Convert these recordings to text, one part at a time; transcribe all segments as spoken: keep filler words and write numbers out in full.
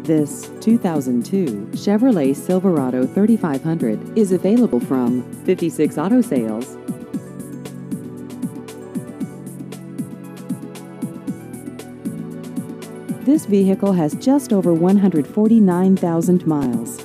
This two thousand two Chevrolet Silverado thirty-five hundred is available from fifty-six Auto Sales. This vehicle has just over one hundred forty-nine thousand miles.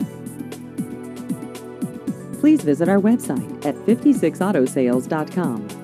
Please visit our website at fifty-six auto sales dot com.